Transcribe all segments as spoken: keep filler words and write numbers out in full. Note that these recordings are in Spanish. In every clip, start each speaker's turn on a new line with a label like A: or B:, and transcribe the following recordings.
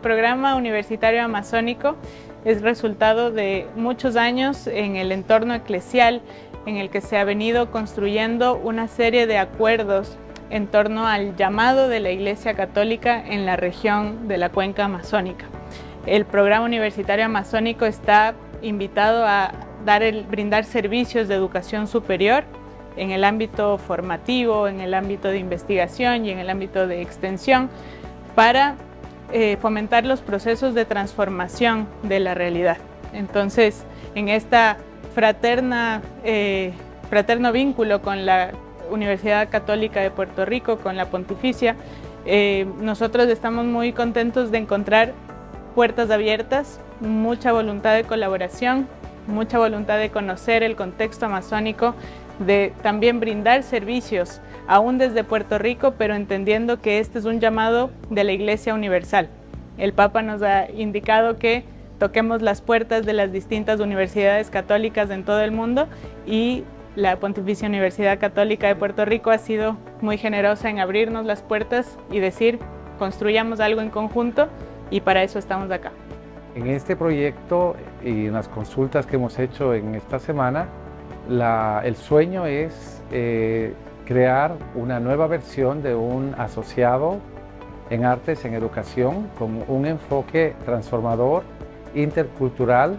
A: programa universitario amazónico es resultado de muchos años en el entorno eclesial en el que se ha venido construyendo una serie de acuerdos en torno al llamado de la Iglesia Católica en la región de la cuenca amazónica. El programa universitario amazónico está invitado a dar el, brindar servicios de educación superior en el ámbito formativo, en el ámbito de investigación y en el ámbito de extensión para eh, fomentar los procesos de transformación de la realidad. Entonces, en esta fraterna, eh, fraterno vínculo con la Universidad Católica de Puerto Rico, con la Pontificia, eh, nosotros estamos muy contentos de encontrar puertas abiertas, mucha voluntad de colaboración, mucha voluntad de conocer el contexto amazónico, de también brindar servicios, aún desde Puerto Rico, pero entendiendo que este es un llamado de la Iglesia Universal. El Papa nos ha indicado que toquemos las puertas de las distintas universidades católicas en todo el mundo y la Pontificia Universidad Católica de Puerto Rico ha sido muy generosa en abrirnos las puertas y decir, construyamos algo en conjunto y para eso estamos acá.
B: En este proyecto y en las consultas que hemos hecho en esta semana, la, el sueño es eh, crear una nueva versión de un asociado en artes, en educación, con un enfoque transformador, intercultural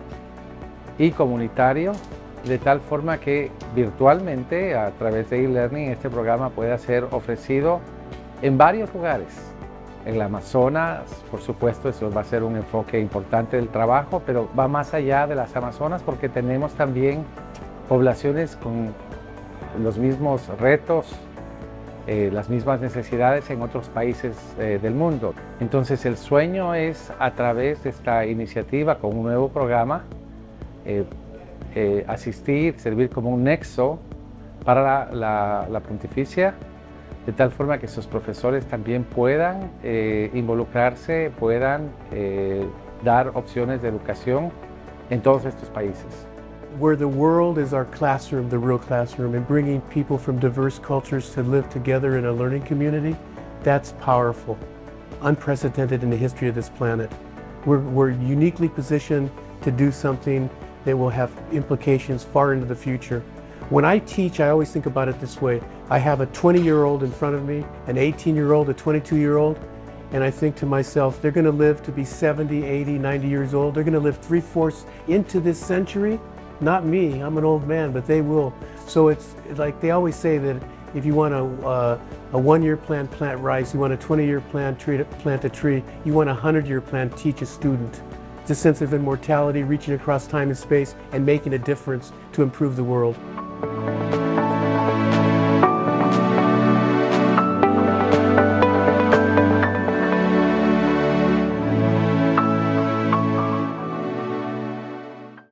B: y comunitario, de tal forma que virtualmente, a través de e-learning, este programa pueda ser ofrecido en varios lugares. En la Amazonas, por supuesto, eso va a ser un enfoque importante del trabajo, pero va más allá de las Amazonas porque tenemos también poblaciones con los mismos retos, eh, las mismas necesidades en otros países eh, del mundo. Entonces el sueño es, a través de esta iniciativa con un nuevo programa, eh, eh, asistir, servir como un nexo para la, la, la Pontificia, de tal forma que sus profesores también puedan eh, involucrarse, puedan eh, dar opciones de educación en todos estos países.
C: Where the world is our classroom, the real classroom, and bringing people from diverse cultures to live together in a learning community, that's powerful, unprecedented in the history of this planet. We're, we're uniquely positioned to do something that will have implications far into the future. When I teach, I always think about it this way. I have a twenty-year-old in front of me, an eighteen-year-old, a twenty-two-year-old, and I think to myself, they're going to live to be seventy, eighty, ninety years old. They're going to live three-fourths into this century. Not me, I'm an old man, but they will. So it's like they always say that if you want a, uh, a one-year plan, plant rice. You want a twenty-year plan, treat, plant a tree. You want a hundred-year plan, teach a student. It's a sense of immortality, reaching across time and space and making a difference to improve the world.